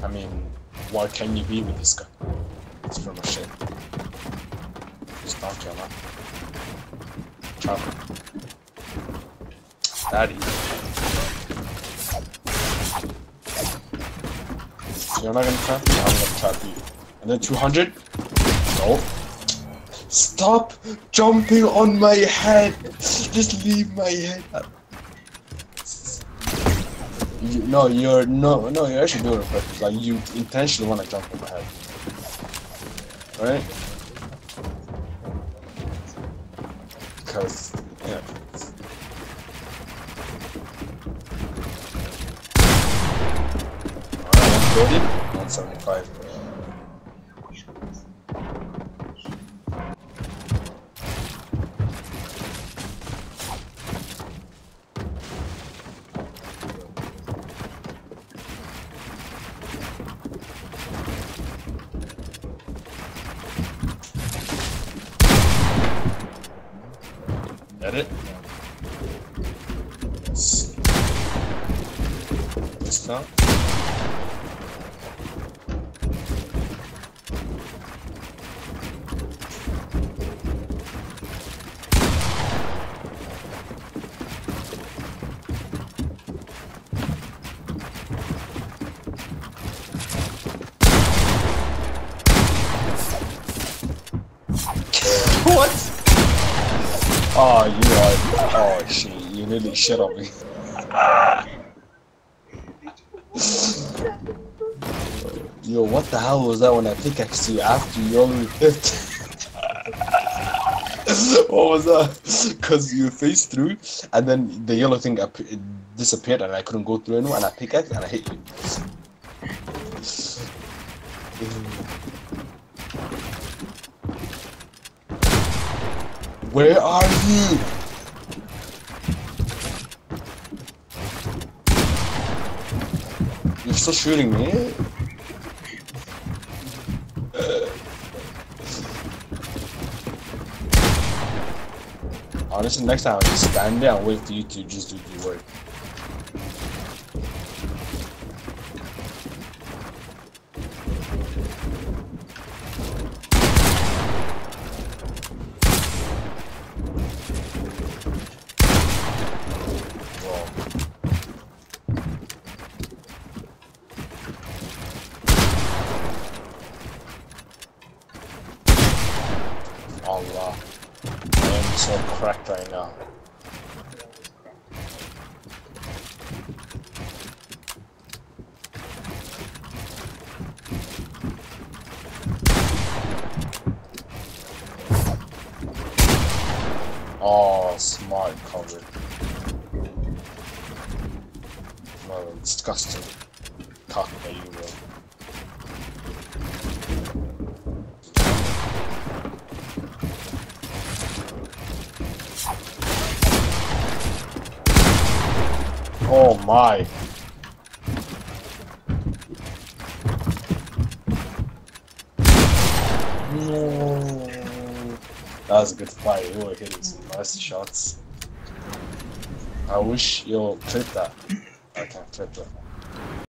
I mean, what can you be with this guy? It's pretty much it. Just don't kill him. Chop him. Daddy. You're not gonna trap me? I'm gonna trap you. And then 200? No. Stop jumping on my head! Just leave my head. You're actually doing it purpose. Like, you intentionally want to jump on my head. Right? Because, yeah. Alright, 175. Edit. Discount. What? Oh, you are. Oh, shit. You really shit on me. Yo, what the hell was that when I pickaxed you after you already hit? What was that? Because you faced through, and then the yellow thing disappeared, and I couldn't go through anymore, and I pickaxed and I hit you. Where are you? You're still shooting me? Honestly, next time I'll just stand there and wait for you to just do the work. Allah. I am so cracked right now. Oh, smart cover. Well, disgusting. Cock by you, bro. Oh my. No. That was a good fight. You were hitting some nice shots. I wish you'll clip that. I can't clip that.